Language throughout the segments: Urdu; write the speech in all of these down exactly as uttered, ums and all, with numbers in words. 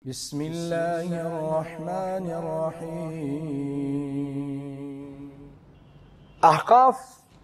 بسم اللہ الرحمن الرحیم۔ احقاف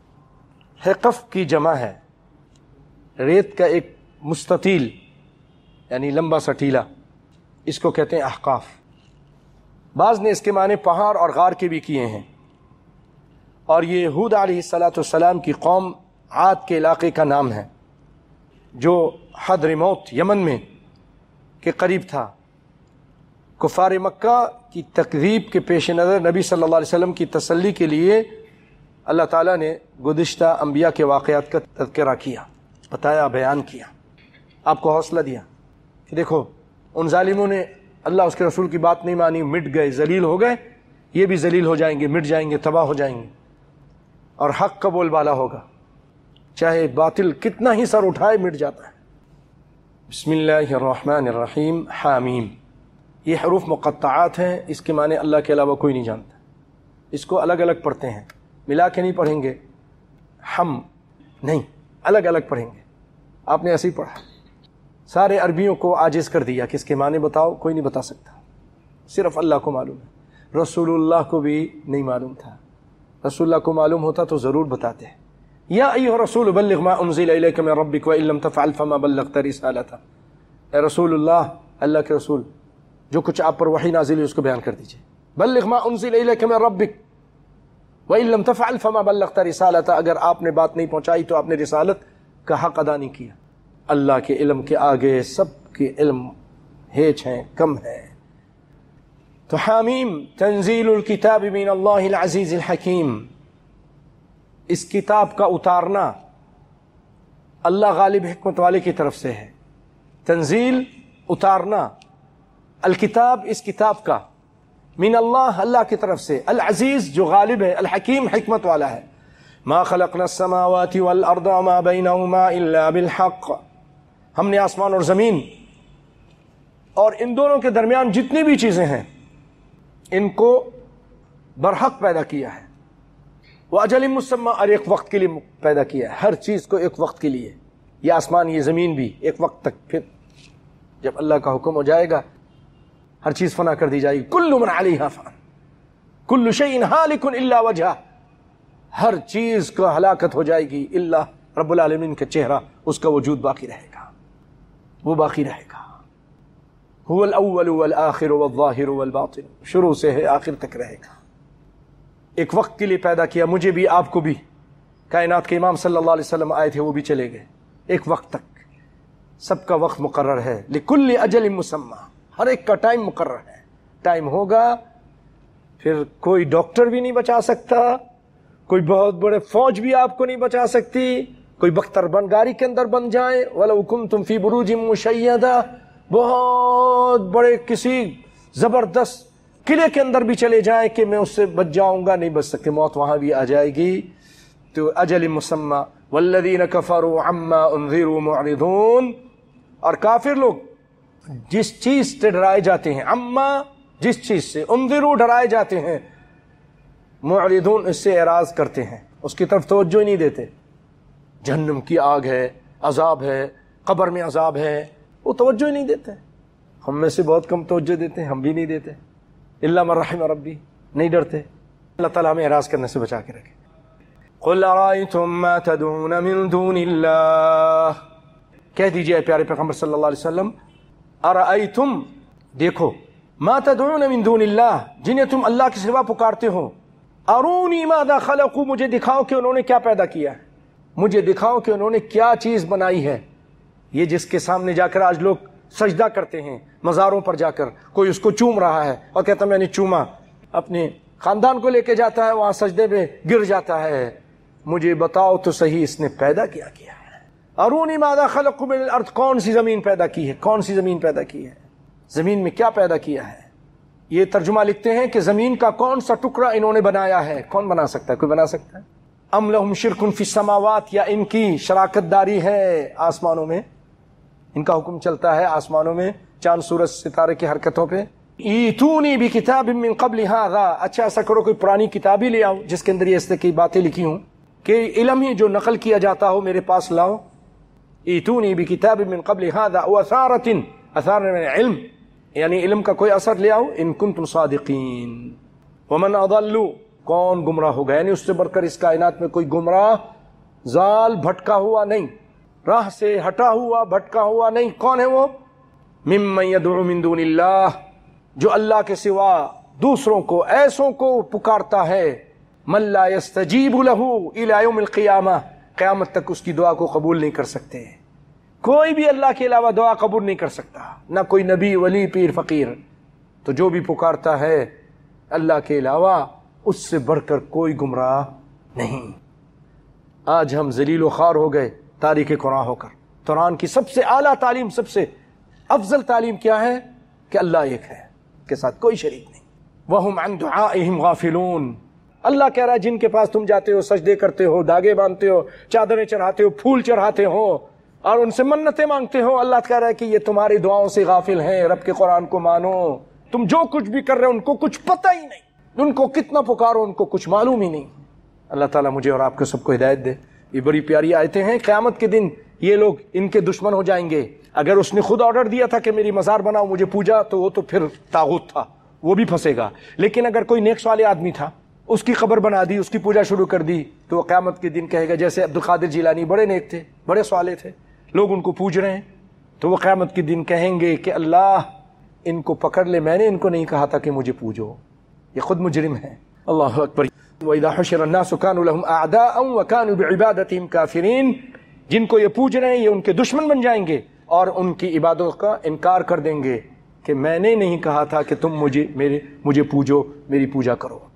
حقف کی جمع ہے، ریت کا ایک مستطیل یعنی لمبا سا ٹیلا، اس کو کہتے ہیں احقاف۔ بعض نے اس کے معنی پہاڑ اور غار کے بھی کیے ہیں، اور یہ ہود علیہ الصلاۃ والسلام کی قوم عاد کے علاقے کا نام ہے جو حضرموت یمن میں کے قریب تھا۔ کفار مکہ کی تکذیب کے پیش نظر نبی صلی اللہ علیہ وسلم کی تسلی کے لیے اللہ تعالیٰ نے گزشتہ انبیاء کے واقعات کا تذکرہ کیا، بتایا، بیان کیا، آپ کو حوصلہ دیا کہ دیکھو ان ظالموں نے اللہ اس کے رسول کی بات نہیں مانی، مٹ گئے، ذلیل ہو گئے، یہ بھی ذلیل ہو جائیں گے، مٹ جائیں گے، تباہ ہو جائیں گے، اور حق کا بول بالا ہوگا، چاہے باطل کتنا ہی سر اٹھائے مٹ جاتا ہے۔ بسم اللہ الرحمن الرحیم۔ حامیم، یہ حروف مقطعات ہیں، اس کے معنی اللہ کے علاوہ کوئی نہیں جانتا، اس کو الگ الگ پڑھتے ہیں، ملا کے نہیں پڑھیں گے، ہم نہیں، الگ الگ پڑھیں گے۔ آپ نے ایسے ہی پڑھا، سارے عربیوں کو عاجز کر دیا کہ اس کے معنی بتاؤ، کوئی نہیں بتا سکتا، صرف اللہ کو معلوم ہے۔ رسول اللہ کو بھی نہیں معلوم تھا، رسول اللہ کو معلوم ہوتا تو ضرور بتاتے ہیں۔ یا ایھا الرسول بلغ ما انزل الیک من ربک وان لم تفعل فما بلغت رسالتہ، اے رسول اللہ، اللہ کے رسول، جو کچھ آپ پر وحی نازل ہے اس کو بیان کر دیجئے۔ بلغ ما انزل الیک من ربک وان لم تفعل فما بلغت رسالتہ، اگر آپ نے بات نہیں پہنچائی تو آپ نے رسالت کا حق ادا نہیں کیا۔ اللہ کے علم کے آگے سب کے علم ہیچ ہیں، کم ہے۔ تو حامیم تنزیل الکتاب من اللہ العزیز الحکیم، اس کتاب کا اتارنا اللہ غالب حکمت والے کی طرف سے ہے۔ تنزیل اتارنا، الکتاب اس کتاب کا، من اللہ اللہ کی طرف سے، العزیز جو غالب ہے، الحکیم حکمت والا ہے۔ ما خلقنا السماوات والارض وما بینہما الا بالحق، ہم نے آسمان اور زمین اور ان دونوں کے درمیان جتنی بھی چیزیں ہیں ان کو برحق پیدا کیا ہے، وَأَجَلٍ مُّسَمًّى، اور ایک وقت کے لیے پیدا کیا ہے، ہر چیز کو ایک وقت کے لیے، یہ آسمان یہ زمین بھی ایک وقت تک، پھر جب اللہ کا حکم ہو جائے گا ہر چیز فنا کر دی جائے گی۔ کل من علیہا فان، کل شیء ہالک الا وجہہ، ہر چیز کو ہلاکت ہو جائے گی الا رب العالمین کا چہرہ، اس کا وجود باقی رہے گا، وہ باقی رہے گا۔ هو الاول والآخر والظاہر والباطن، شروع سے ہے آخر تک رہے گا۔ ایک وقت کے لیے پیدا کیا، مجھے بھی آپ کو بھی، کائنات کے امام صلی اللہ علیہ وسلم آئے تھے، وہ بھی چلے گئے، ایک وقت تک، سب کا وقت مقرر ہے۔ لکل اجل مسمی، ہر ایک کا ٹائم مقرر ہے، ٹائم ہوگا، پھر کوئی ڈاکٹر بھی نہیں بچا سکتا، کوئی بہت بڑے فوج بھی آپ کو نہیں بچا سکتی، کوئی بختر بن گاری کے اندر بن جائے، وَلَوْ كُنْتُمْ فِي بُرُوجٍ مُّشَيَّدَةٍ، بہت بڑے کسی زبردست قلعے کے اندر بھی چلے جائیں کہ میں اس سے بچ جاؤں گا، نہیں بچ سکتے، موت وہاں بھی آ جائے گی۔ تو اجل مسمی، والذین کفروا عما انذروا معرضون، اور کافر لوگ جس چیز سے ڈرائے جاتے ہیں، عما جس چیز سے، انذروا ڈرائے جاتے ہیں، معرضون اس سے اعراض کرتے ہیں، اس کی طرف توجہ ہی نہیں دیتے۔ جہنم کی آگ ہے، عذاب ہے، قبر میں عذاب ہے، وہ توجہ ہی نہیں دیتے۔ ہم میں سے بہت کم توجہ دیتے ہیں، ہم بھی نہیں دیتے، الا من رحم ربی، نہیں ڈرتے۔ اللہ تعالیٰ ہمیں اعراض کرنے سے بچا کے رکھے۔ قل ارأيتم ما تدعون من دون اللہ، کہہ دیجئے پیارے پیغمبر صلی اللہ علیہ وسلم، ارأیتم، دیکھو، ما تدعون من دون اللہ، جنہیں تم اللہ کے سوا پکارتے ہو، ارونی ماذا خلقوا، مجھے دکھاؤ کہ انہوں نے کیا پیدا کیا ہے، مجھے دکھاؤ کہ انہوں نے کیا چیز بنائی ہے۔ یہ جس کے سامنے جا کر آج لوگ سجدہ کرتے ہیں، مزاروں پر جا کر کوئی اس کو چوم رہا ہے اور کہتا میں نے چوما، اپنے خاندان کو لے کے جاتا ہے وہاں سجدے پہ گر جاتا ہے، مجھے بتاؤ تو صحیح اس نے پیدا کیا کیا ہے۔ ارونی ماذا خلقوا من الارض، کون سی زمین پیدا کی ہے، کون سی زمین پیدا کی ہے، زمین میں کیا پیدا کیا ہے۔ یہ ترجمہ لکھتے ہیں کہ زمین کا کون سا ٹکڑا انہوں نے بنایا ہے، کون بنا سکتا ہے، کوئی بنا سکتا ہے؟ ام لہم شرک فی السماوات، یا ان کی شراکت داری ہے آسمانوں میں، ان کا حکم چلتا ہے آسمانوں میں، چاند سورج ستارے کی حرکتوں پہ۔ ایتونی بکتاب من قبل ھذا، اچھا ایسا کرو کوئی پرانی کتاب ہی لے آؤ جس کے اندر یہ اس طرح کی باتیں لکھی ہوں کہ علم ہی جو نقل کیا جاتا ہو میرے پاس لاؤ۔ ایتونی بکتاب من قبل ھذا واثارۃ، اثار میں علم، یعنی علم کا کوئی اثر لے آؤ، ان کنتم صادقین۔ ومن اضل، کون گمراہ ہوگا، یعنی اس سے بڑھ کر اس کائنات میں کوئی گمراہ زال بھٹکا ہوا نہیں، راہ سے ہٹا ہوا بھٹکا ہوا نہیں۔ کون ہے وہ؟ ممن یدعو من دون اللہ، جو اللہ کے سوا دوسروں کو، ایسوں کو پکارتا ہے، من لا یستجیب لہ الی یوم القیامہ، قیامت تک اس کی دعا کو قبول نہیں کر سکتے۔ کوئی بھی اللہ کے علاوہ دعا قبول نہیں کر سکتا، نہ کوئی نبی، ولی، پیر، فقیر۔ تو جو بھی پکارتا ہے اللہ کے علاوہ، اس سے بڑھ کر کوئی گمراہ نہیں۔ آج ہم ذلیل و خوار ہو گئے تاریخ قرآن ہو کر۔ قرآن کی سب سے اعلیٰ تعلیم، سب سے افضل تعلیم کیا ہے؟ کہ اللہ ایک ہے، کے ساتھ کوئی شریک نہیں۔ وَهُمْ عَنْ دُعَائِهِمْ غَافِلُونَ، اللہ کہہ رہا ہے جن کے پاس تم جاتے ہو، سجدے کرتے ہو، داغے باندھتے ہو، چادریں چڑھاتے ہو، پھول چڑھاتے ہو اور ان سے منتیں مانگتے ہو، اللہ کہہ رہا ہے کہ یہ تمہاری دعاؤں سے غافل ہیں۔ رب کے قرآن کو مانو، تم جو کچھ بھی کر رہے ہو ان کو کچھ پتہ ہی نہیں، ان کو کتنا پکارو ان کو کچھ معلوم ہی نہیں۔ اللہ تعالیٰ مجھے اور آپ کو سب کو ہدایت دے۔ یہ بڑی پیاری آیتیں ہیں۔ قیامت کے دن یہ لوگ ان کے دشمن ہو جائیں گے۔ اگر اس نے خود آرڈر دیا تھا کہ میری مزار بناؤ، مجھے پوجا، تو وہ تو پھر طاغوت تھا، وہ بھی پھنسے گا۔ لیکن اگر کوئی نیک صالح آدمی تھا، اس کی قبر بنا دی، اس کی پوجا شروع کر دی، تو وہ قیامت کے دن کہے گا، جیسے عبد القادر جیلانی بڑے نیک تھے، بڑے صالح تھے، لوگ ان کو پوج رہے ہیں، تو وہ قیامت کے دن کہیں گے کہ اللہ ان کو پکڑ لے، میں نے ان کو نہیں کہا تھا کہ مجھے پوجو، یہ خود مجرم ہے۔ اللہ اکبر۔ وَإِذَا حُشِرَ النَّاسُ كَانُوا لَهُمْ أَعْدَاءً وَكَانُوا بِعِبَادَتِهِمْ كَافِرِينَ، جن کو یہ پوج رہے ہیں یہ ان کے دشمن بن جائیں گے اور ان کی عبادت کا انکار کر دیں گے کہ میں نے نہیں کہا تھا کہ تم مجھے میرے مجھے پوجو، میری پوجا کرو۔